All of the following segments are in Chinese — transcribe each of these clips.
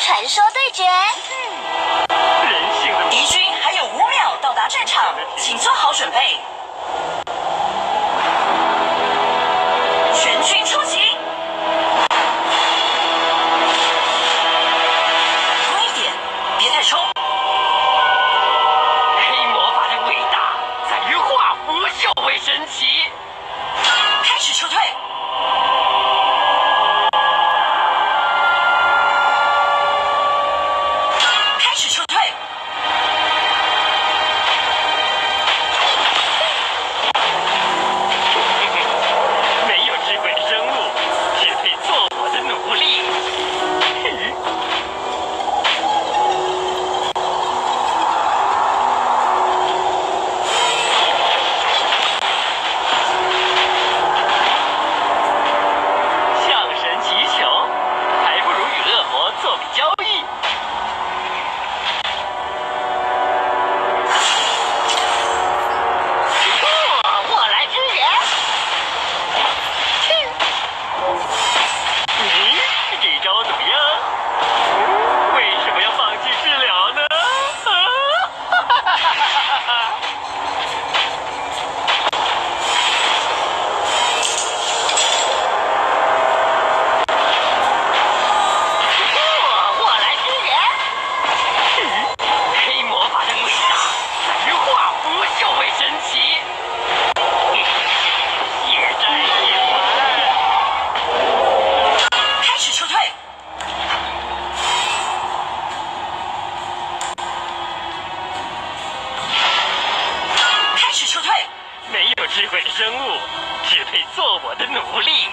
传说对决。 人性的敌军还有5秒到达战场，请做好准备。全军出击！快一点，别太冲！ 黑魔法的伟大在于化腐朽为神奇。 开始撤退。开始撤退。 没有智慧的生物，只配做我的奴隶。向神祈求，还不如与恶魔做笔交易。 我来支援。 这招怎么样？为什么要放弃治疗呢？ 我来支援。 黑魔法的伟大在于化腐朽为神奇。血债血还。 开始撤退。开始撤退。 没有智慧的生物，只配做我的奴隶。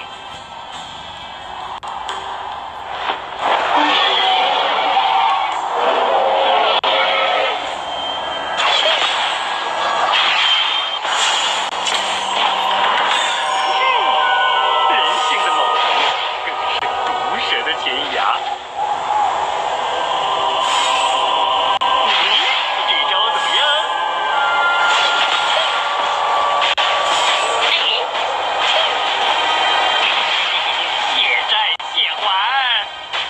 人性的猛毒，更是毒蛇的尖牙。这招怎么样？血债血还。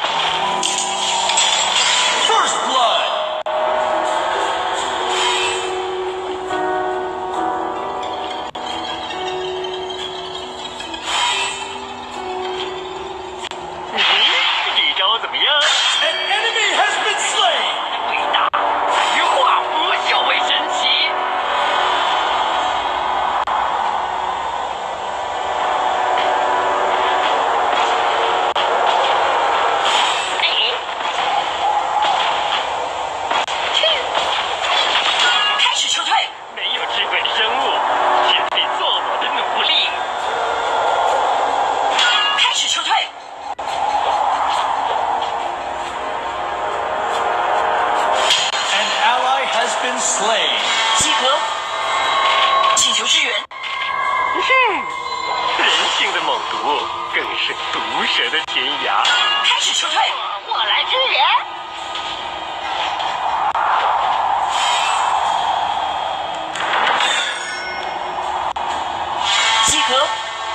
First blood. 这招怎么样？ An enemy has been slain. 伟大在于化腐朽为神奇。 开始撤退。 没有智慧的生物，只配做我的奴隶。 开始撤退。 An ally has been slain. 集合。请求支援。 人性的猛毒，更是毒蛇的尖牙。 开始撤退。 我来支援。 集合。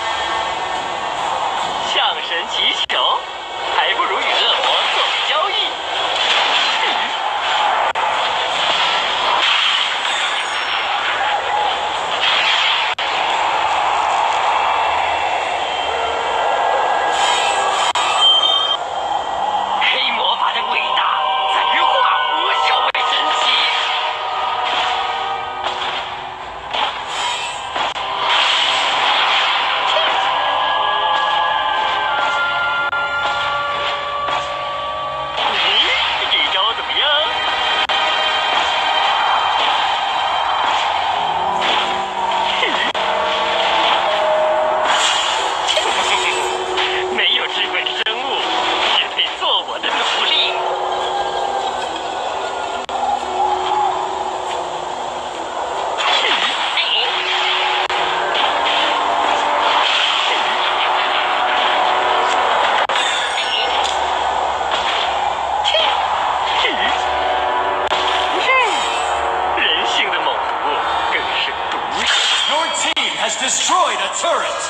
向神祈求，还不如与恶魔做个交易。黑魔法的伟大在于化腐朽为神奇。这招怎么样？没有智慧的生物，只配做我的奴隶。人性的猛毒，更是毒蛇。 Your team has destroyed a turret.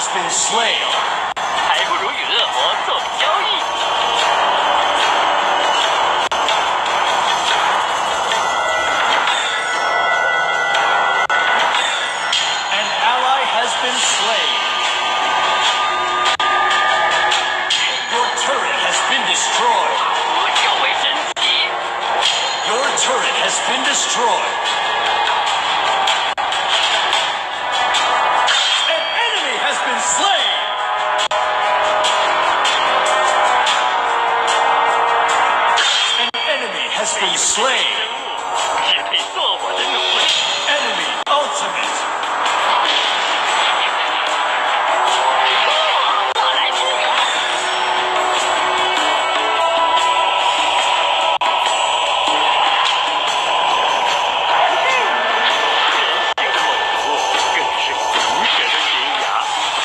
has been slain. 还不如与恶魔做个交易。 An ally has been slain. Your turret has been destroyed. 不就会神奇？ Your turret has been destroyed. An enemy has been slain. An enemy has been slain. 只配做我的奴隶。 Enemy ultimate. 我来支援。 人性的猛毒更是毒蛇的尖牙。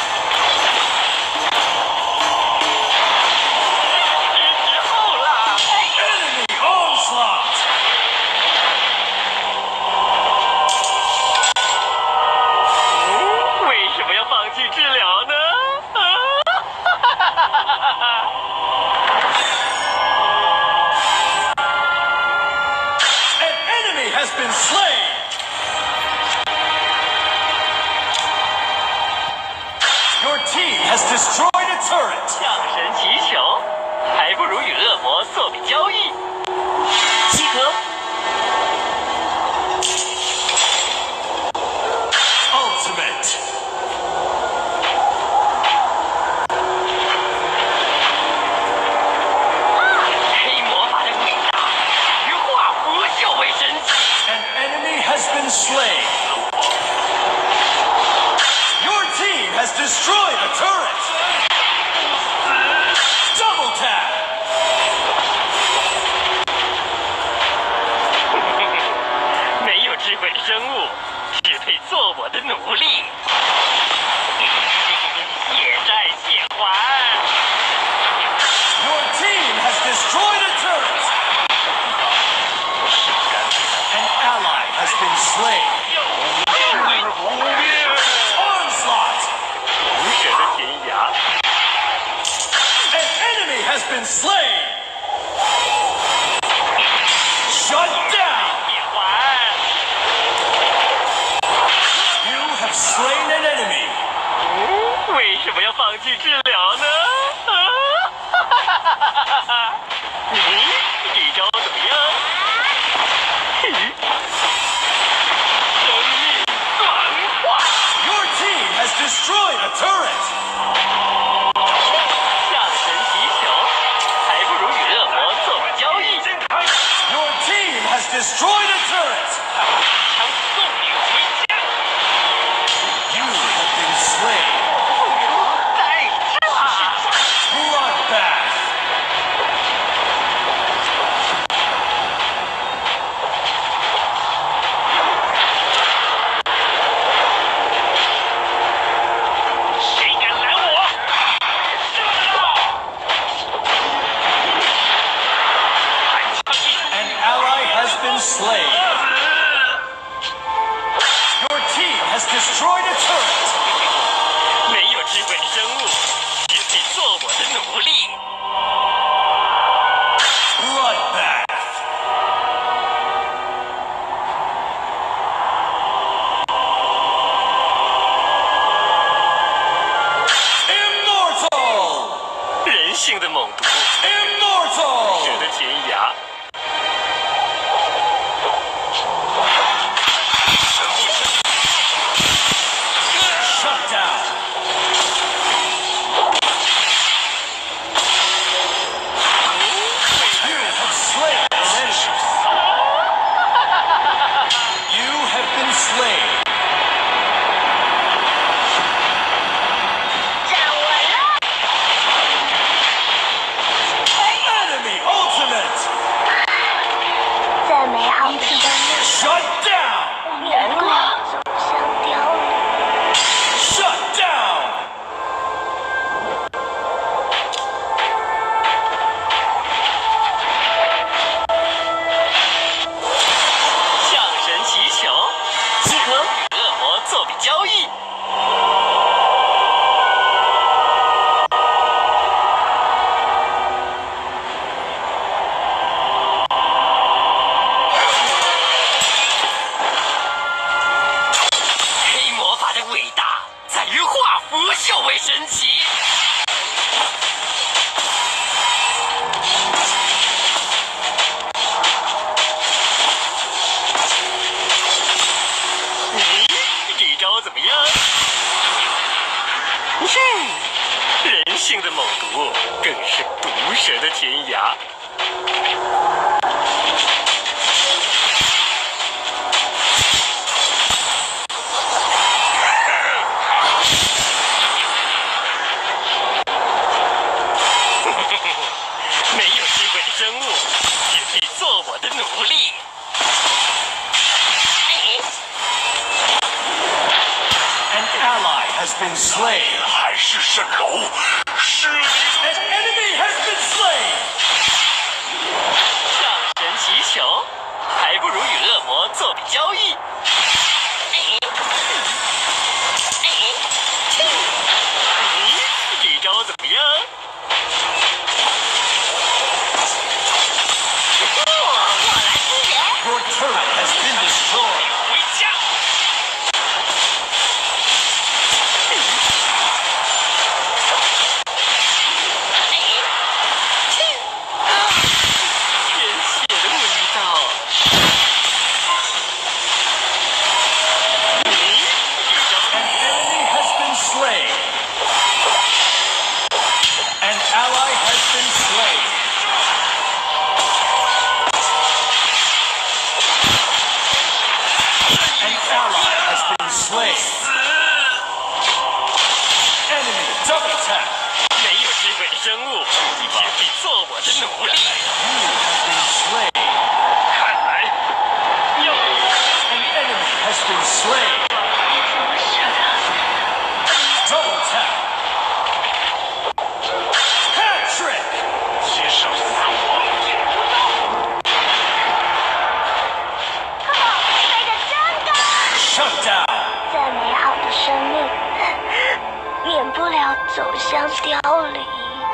是时候啦！ Enemy onslaught. 为什么要放弃治疗呢？ An enemy has been slain. Your team has destroyed a turret. 向神祈求，还不如与恶魔做个交易。 集合， Ultimate. 黑魔法的伟大，羽化不就会神奇？ An enemy has been slain. Your team has destroyed a turret. Double tap. 没有智慧的生物，只配做我的奴隶。血债血还。 Your team has destroyed a turret. An ally has been slain. Onslaught. 毒蛇的尖牙， An enemy has been slain. Shut down. 血还。 You have slain an enemy. 为什么要放弃治疗呢？这招怎么样？生命转化， Your team has destroyed a turret. 向神祈求，还不如与恶魔做个交易。 Your team has destroyed a turret. 将送你回家。 You have been slain. 在这。 Bloodbath. destroyed a turret. 没有智慧的生物，只配做我的奴隶。 Bloodbath. Immortal. 人性的猛毒， Immortal. 蛇的尖牙。 Shut down. You have slain an enemy. You have been slain. 站稳了， Enemy ultimate. 无效为神奇。这招怎么样？人性的猛毒，更是毒蛇的天涯。没有智慧的生物，只配做我的奴隶。 An ally has been slain. 海市蜃楼，失礼。 An enemy has been slain. 上神祈求，还不如与恶魔做笔交易。这招怎么样？ 我来支援。 Your turret has been destroyed. 回家。鲜血的味道。 An enemy has been slain. An ally has been slain. An ally has been slain. Enemy double tap. 没有智慧的生物，只配做我的奴隶。 You have been slain. 看来要 An enemy has been slain. Double tap. Hat trick. 接受死亡。 飞得真高！ Shut down. 再美好的生命，免不了走向凋零。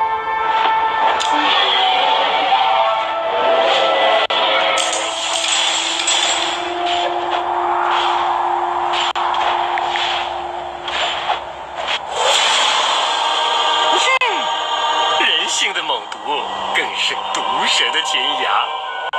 人性的猛毒，更是毒蛇的天涯。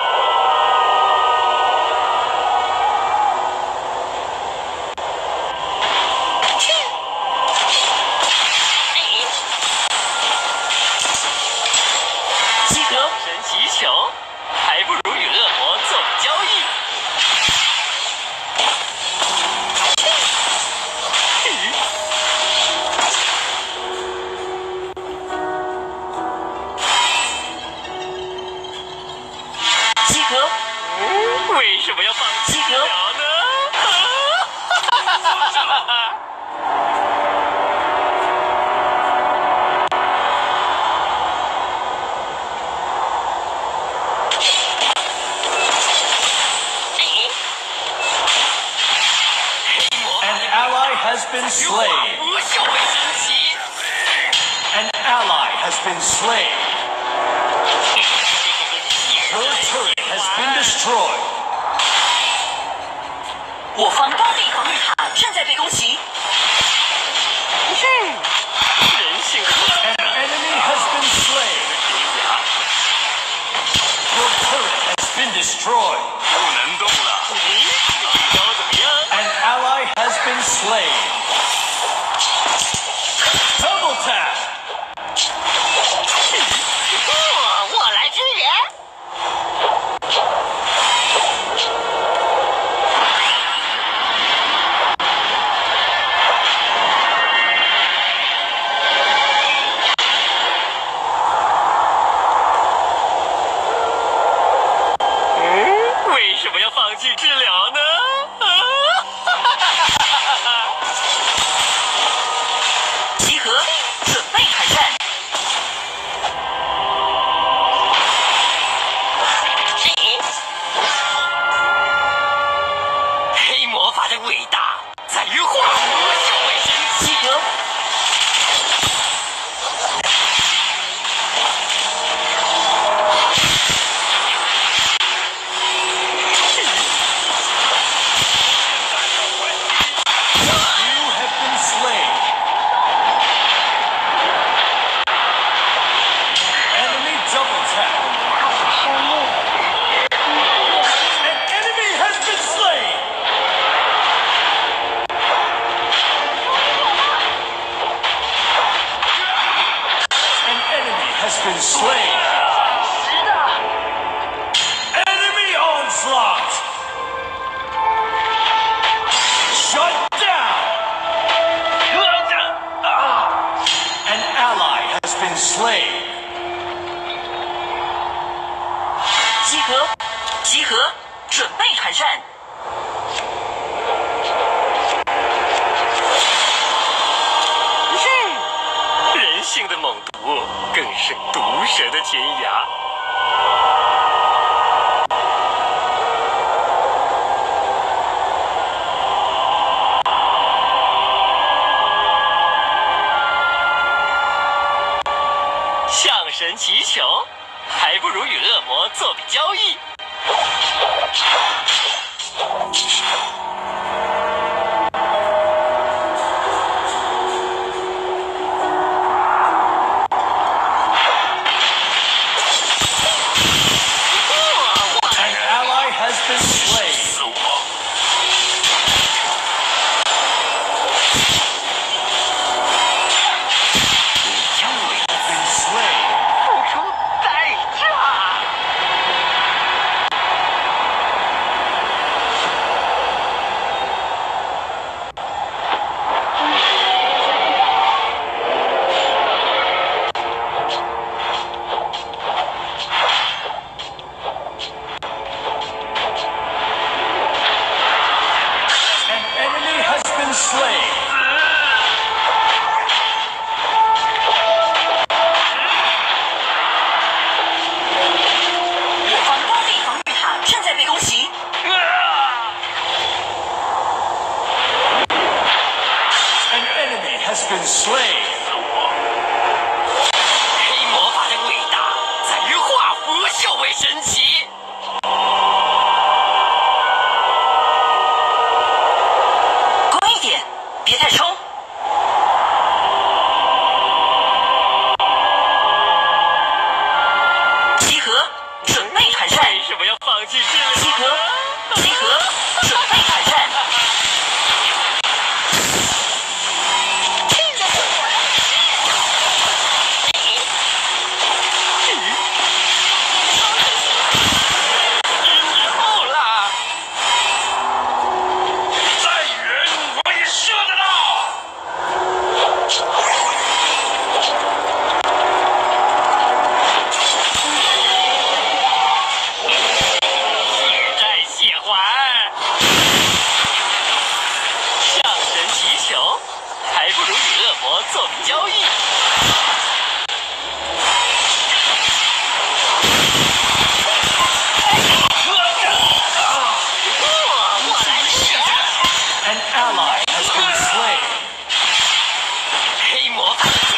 集合， 神祈求，还不如与恶魔做笔交易。 集合， 为什么要放弃治疗呢？黑魔 An ally has been slain. 无效为神奇。 An ally has been slain. Your turret has been destroyed. 我方高地防御塔正在被攻击。 人性的 An enemy has been slain. 天涯。 Your turret has been destroyed. 不能动了。 这招怎么样？ An ally has been slain. Double tap. 我来支援。 为什么要放弃治疗呢？ 集合，准备开战。 黑魔法的伟大在于化无效为神奇。 集合， You have been slain. 是毒蛇的尖牙。向神祈求，还不如与恶魔做笔交易。黑魔法的伟大在于化腐朽为神奇。 乖一点，别太冲。集合，准备团战。 为什么要放弃治疗？ 集合，集合，准备团战。 还不如与恶魔做笔交易。我来试。 An ally has been slain. 黑魔法的